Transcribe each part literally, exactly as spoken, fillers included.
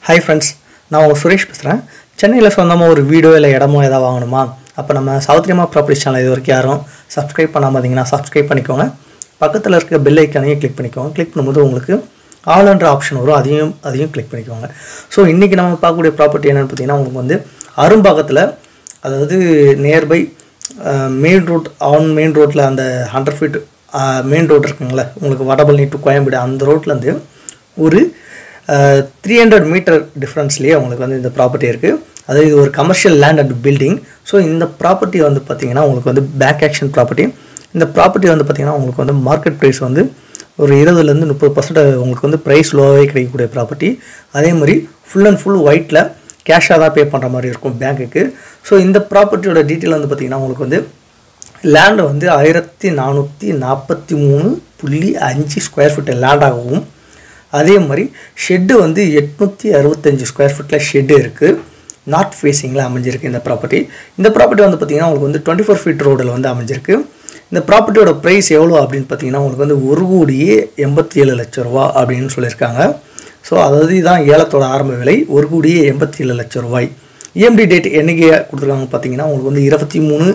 Hi friends, நான் உங்க சுரேஷ் பேசுறேன். சென்னையில சொந்தமா ஒரு வீடோ இல்ல இடமோ ஏதாவது வாங்கணுமா? அப்ப நம்ம சவுத் இந்தியா ப்ராப்பர்ட்டி சேனல் இதுவரைக்கும் யாரும் Subscribe பண்ணாம இருந்தீங்கன்னா Subscribe பண்ணிக்கோங்க. பக்கத்துல இருக்க பெல் ஐகானையும் கிளிக் பண்ணிக்கோங்க. கிளிக் பண்ணும்போது உங்களுக்கு ஆல் என்ற ஆப்ஷன் வரும். அதையும் அதையும் கிளிக் பண்ணிக்கோங்க. சோ இன்னைக்கு நம்ம பார்க்கக்கூடிய ப்ராப்பர்ட்டி என்னன்னு பார்த்தீங்கன்னா உங்களுக்கு வந்து அரும்பாக்கத்துல அதாவது nearby main road on main ரோட்ல அந்த one hundred feet main road இருக்குங்களா உங்களுக்கு வடபழனி டு கோயம்பேடு அந்த ரோட்ல இருந்து ஒரு three hundred meter டிஃபரன்ஸ்லயே உங்களுக்கு வந்து இந்த ப்ராப்பர்ட்டி இருக்கு. அது இது ஒரு commercial land and building. So இந்த ப்ராப்பர்ட்டி வந்து பாத்தீங்கன்னா உங்களுக்கு வந்து பேக் ஆக்ஷன் ப்ராப்பர்ட்டி. இந்த ப்ராப்பர்ட்டி வந்து பாத்தீங்கன்னா உங்களுக்கு வந்து மார்க்கெட் பிரைஸ் வந்து ஒரு twenty ல இருந்து thirty percent உங்களுக்கு வந்து பிரைஸ் லோவாவே கிடைக்கக்கூடிய ப்ராப்பர்ட்டி. அதே மாதிரி ஃபுல் அண்ட் ஃபுல் ஒயிட்ல கேஷா தான் பே பண்ற மாதிரி இருக்கும் பேங்க்குக்கு. சோ இந்த ப்ராப்பர்ட்டியோட டீடைல் வந்து பாத்தீங்கன்னா உங்களுக்கு வந்து லேண்ட் வந்து fourteen forty-three point five square feet land ஆகும். அதே மாதிரி ஷெட் வந்து eight sixty-five ஸ்கொயர் ஃபீட்ல ஷெட் இருக்கு. நார்த் ஃபேசிங்ல அமைஞ்சிருக்கு இந்த ப்ராப்பர்ட்டி. இந்த ப்ராப்பர்ட்டி வந்து பாத்தீங்கன்னா உங்களுக்கு வந்து twenty-four feet ரோட்ல வந்து அமைஞ்சிருக்கு. இந்த ப்ராப்பர்ட்டியோட பிரைஸ் எவ்வளவு அப்படினு பாத்தீங்கன்னா உங்களுக்கு வந்து one கோடி eighty-seven லட்சம் ரூபாய் அப்படினு சொல்லிருக்காங்க. சோ அதாவது இதான் ஏலத்தோட ஆரம்ப விலை one கோடி eighty-seven லட்சம் ரூபாய். Emd Date என்னைக்கு கொடுத்திருக்காங்க பாத்தீங்கன்னா உங்களுக்கு வந்து twenty-three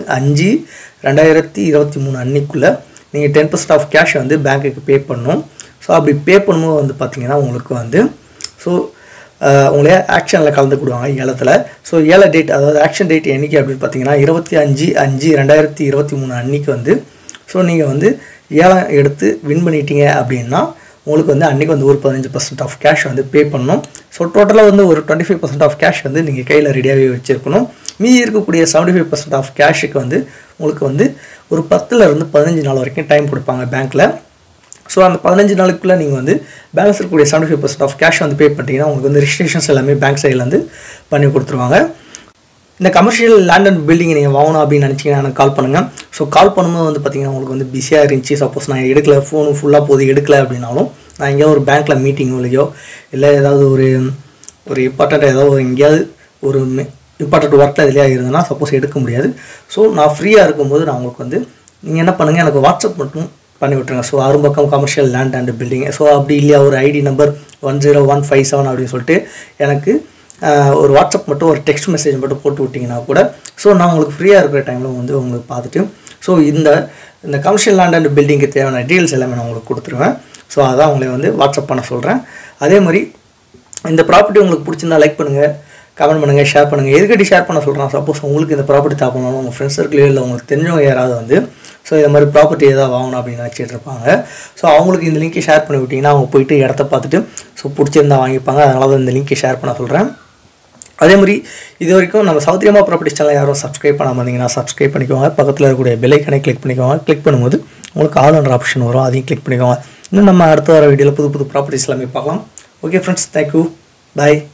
five twenty twenty-three அன்னைக்குள்ள நீங்க ten percent ஆஃப் கேஷ் வந்து பேங்க்குக்கு பே பண்ணனும். சோ அப்படி பே பண்ணும்போது வந்து பாத்தீங்கன்னா உங்களுக்கு வந்து சோ உங்களே ஆக்ஷன்ல கலந்துக்குவாங்க ஏலத்துல. சோ ஏல டேட் அதாவது ஆக்ஷன் டேட் என்னைக்கு அப்படி பாத்தீங்கன்னா twenty-five five twenty twenty-three அன்னைக்கு வந்து சோ நீங்க வந்து ஏலம் எடுத்து வின் பண்ணிட்டீங்க அப்படினா உங்களுக்கு வந்து அன்னைக்கு வந்து ஒரு fifteen percent ஆஃப் கேஷ் வந்து பே பண்ணனும். சோ டோட்டலா வந்து ஒரு twenty-five percent ஆஃப் கேஷ் வந்து நீங்க கையில ரெடியாவே வச்சிருக்கணும். மீதி இருக்கக்கூடிய seventy-five percent ஆஃப் கேஷ்க்கு வந்து உங்களுக்கு வந்து ஒரு ten ல இருந்து fifteen நாள் வரைக்கும் டைம் கொடுப்பாங்க பேங்க்ல. சோ அந்த fifteen நாளுக்குள்ள நீங்க வந்து பேலன்ஸ் இருக்கக்கூடிய seventy-five percent ஆஃப் கேஷ் வந்து பே பண்ணிட்டீங்கன்னா உங்களுக்கு வந்து ரெஜிஸ்ட்ரேஷன்ஸ் எல்லாமே பேங்க் சைடுல இருந்து பண்ணி கொடுத்துருவாங்க. இந்த கமர்ஷியல் லேண்ட் அண்ட் பில்டிங் நீங்க வாங்கணும் அப்படி நினைச்சீங்கன்னா எனக்கு கால் பண்ணுங்க. சோ கால் பண்ணும்போது வந்து பாத்தீங்கன்னா உங்களுக்கு வந்து பிஸியா இருந்துச்சு சப்போஸ் நான் எடுக்கல ஃபோன் ஃபுல்லா போதி எடுக்கல அப்படினாலும் நான் எங்க ஒரு பேங்க்ல மீட்டிங்லயோ இல்ல ஏதாவது ஒரு ஒரு இம்பார்ட்டன்ட் ஏதாவது எங்கயாவது ஒரு இம்பார்ட்டன்ட் வர்க்ல எதுலயா இருந்தனா சப்போஸ் எடுக்க முடியாது. சோ நான் ஃப்ரீயா இருக்கும்போது நான் உங்களுக்கு வந்து நீங்க என்ன பண்ணுங்க எனக்கு வாட்ஸ்அப் மட்டும் பண்ணி விட்டுருங்க. So Arumbakkam commercial land and building. So அப்படி இல்லையா ஒரு ID number one zero one five seven அப்படி சொல்லிட்டு எனக்கு ஒரு வாட்ஸ்அப் மட்டும் ஒரு டெக்ஸ்ட் மெசேஜ் மட்டும் போட்டு விட்டீங்கன்னா கூட சோ நான் உங்களுக்கு ஃப்ரீயா இருக்கிற டைம்ல வந்து உங்களுக்கு பார்த்துட்டு சோ இந்த இந்த கமர்ஷியல் லேண்ட் அண்ட் பில்டிங்க்கு தேவையான டீடைல்ஸ் எல்லாமே நான் உங்களுக்கு கொடுத்துருவேன். சோ அதான் உங்களை வந்து வாட்ஸ்அப் பண்ண சொல்றேன். அதே மாதிரி இந்த ப்ராப்பர்ட்டி உங்களுக்கு பிடிச்சிருந்தா லைக் பண்ணுங்க, கமெண்ட் பண்ணுங்க, ஷேர் பண்ணுங்க. எதுக்கடி ஷேர் பண்ண சொல்றேன் சப்போஸ் உங்களுக்கு இந்த ப்ராப்பர்ட்டி தேவைப்படணும் உங்க ஃப்ரெண்ட்ஸ் சர்க்கிள்ல இல்ல உங்களுக்கு தெரிஞ்சவங்க யாராவது வந்து சோ இந்த மாதிரி ப்ராப்பர்ட்டி ஏதாவது வாங்கணும் அப்படி நினைச்சிட்டு இருப்பாங்க. சோ அவங்களுக்கு இந்த லிங்கை ஷேர் பண்ணி விட்டீங்கன்னா அவங்க போய்ட்டு இடத்தை பார்த்துட்டு சோ பிடிச்சிருந்தா வாங்கிப்பாங்க. அதனால தான் இந்த லிங்கை ஷேர் பண்ண சொல்றேன். அதே மாதிரி இது வரைக்கும் நம்ம சவுத் இந்தியா ப்ராப்பர்ட்டி சேனலை யாரும் Subscribe பண்ணாம இருந்தீங்கன்னா Subscribe பண்ணிக்கோங்க. பக்கத்துல இருக்கக்கூடிய பெல் ஐகானை கிளிக் பண்ணிக்கோங்க. கிளிக் பண்ணும்போது உங்களுக்கு ஆல் என்ற ஆப்ஷன் வரும். அதையும் கிளிக் பண்ணிக்கோங்க. இன்னும் நம்ம அடுத்த வர வீடியோல புது புது ப்ராப்பர்ட்டிஸ் எல்லாமே பார்க்கலாம். Okay friends, thank you. Bye.